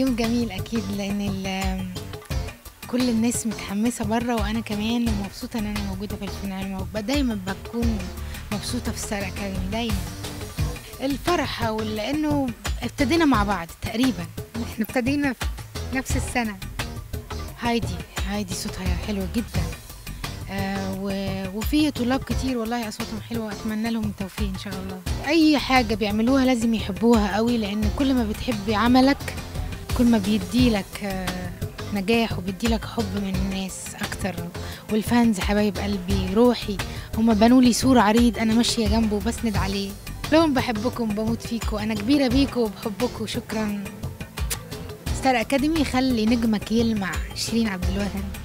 يوم جميل اكيد، لان كل الناس متحمسه بره، وانا كمان مبسوطه ان انا موجوده في الفينال. دايما بكون مبسوطه في ستار اكاديمي دايما. الفرحه لانه ابتدينا مع بعض تقريبا، احنا ابتدينا في نفس السنه. هايدي صوتها حلو جدا، وفي طلاب كتير والله اصواتهم حلوه، اتمنى لهم التوفيق ان شاء الله. اي حاجه بيعملوها لازم يحبوها قوي، لان كل ما بتحبي عملك كل ما بيديلك نجاح وبيديلك حب من الناس اكتر. والفانز حبايب قلبي روحي، هما بنوا لي سور عريض انا ماشيه جنبه وبسند عليه. لهم بحبكم بموت فيكم، انا كبيره بيكم وبحبكم. شكرا. ستار اكاديمي، خلي نجمك يلمع. شيرين عبد الوهاب.